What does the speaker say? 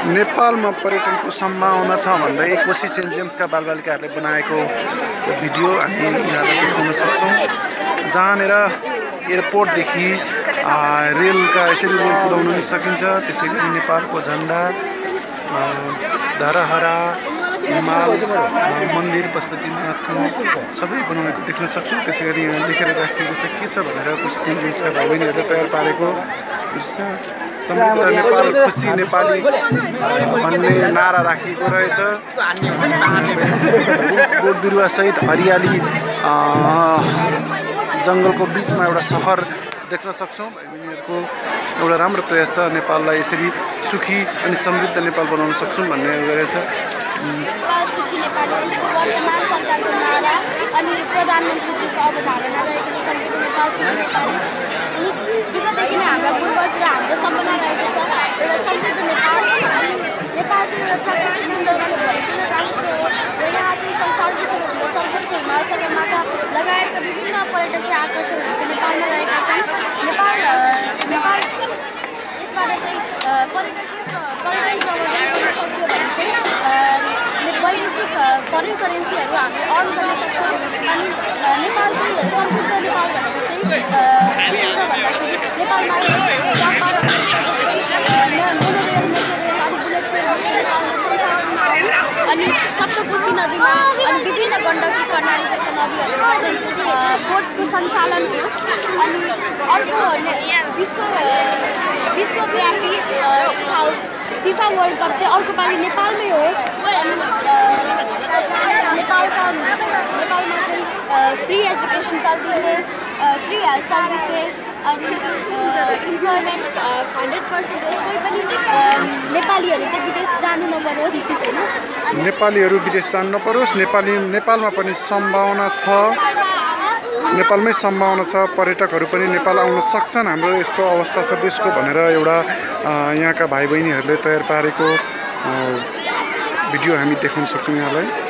नेपालमा पर्यटनको सम्भावना छ भन्दै कोशी सेन्ट जेम्सका बालबालिकाहरूले बनाएको भिडियो हामी यहाँलाई देखाउन सक्छौँ, जहाँनिर एयरपोर्टदेखि रेलका यसरी रेल कुदाउन नि सकिन्छ। त्यसै गरी नेपालको झन्डा, धरहरा, हिमाल मन्दिर, पशुपतिनाथको सबै बनाएको देख्न सक्छौँ। त्यसै गरी यहाँ लेखेर राखिएको छ के छ भनेर कोशी सेन्ट जेम्सका भाइ बहिनीहरूले तयार पारेको दृश्य। समृद्ध नेपाल, खुसी नेपाली भन्ने नारा राखिएको रहेछ। बोट बिरुवा सहित हरियाली जङ्गलको बिचमा एउटा सहर देख्न सक्छौँ। भाइ बहिनीहरूको एउटा राम्रो प्रयास छ, नेपाललाई यसरी सुखी अनि समृद्ध नेपाल बनाउन सक्छौँ भन्ने रहेछ। सुखी नेपाली वर्तमान सरकारको नारा अनि प्रधानमन्त्रीजीको अवधारणा रहेको छ समृद्ध नेपाल, सुखी नेपाली। अनि विगतदेखि नै हाम्रा पूर्वज र हाम्रो सपना रहेको छ एउटा समृद्ध नेपाल। अनि नेपाल चाहिँ एउटा प्राकृतिक सौन्दर्यले भरिपूर्ण राष्ट्र हो र यहाँ चाहिँ संसारकै सबैभन्दा सर्वोच्च हिमाल सगरमाथा लगायतका विभिन्न पर्यटकीय आकर्षणहरू चाहिँ नेपालमा रहेका छन्। नेपाल यसबाट चाहिँ पर्यटन प्रवर्धन गर्न सक्यो भने चाहिँ वैदेशिक फरेन करेन्सीहरू हामीले अर्न गर्न सक्छौँ। अनि नेपाल चाहिँ समृद्ध नेपाल भनेको चाहिँ भन्दाखेरि नेपालमा व्यापार जस्तै मोनोरेल, मेट्रो रेल अनि बुलेट ट्रेनहरू चाहिँ नेपालमा सञ्चालनमा आउन्। अनि सप्तकोशी नदीमा अनि विभिन्न गण्डकी, कर्णाली जस्ता नदीहरूमा चाहिँ बोटको सञ्चालन होस्। अनि अर्को विश्वव्यापी फिफा वर्ल्ड कप चाहिँ अर्को पालि नेपालमै होस्। अनि नेपालमा चाहिँ free education services, free health services अनि इम्प्लोइमेन्ट 100% होस्। कोही पनि नेपालीहरू चाहिँ विदेश जानु नपरोस् होइन, नेपालीहरू विदेश जानु नपरोस्। नेपालमा पनि सम्भावना छ, नेपालमै सम्भावना छ। पर्यटकहरू पनि नेपाल आउन सक्छन्, हाम्रो यस्तो अवस्था छ देशको भनेर एउटा यहाँका भाइ बहिनीहरूले तयार पारेको भिडियो हामी देखाउन सक्छौँ यहाँलाई।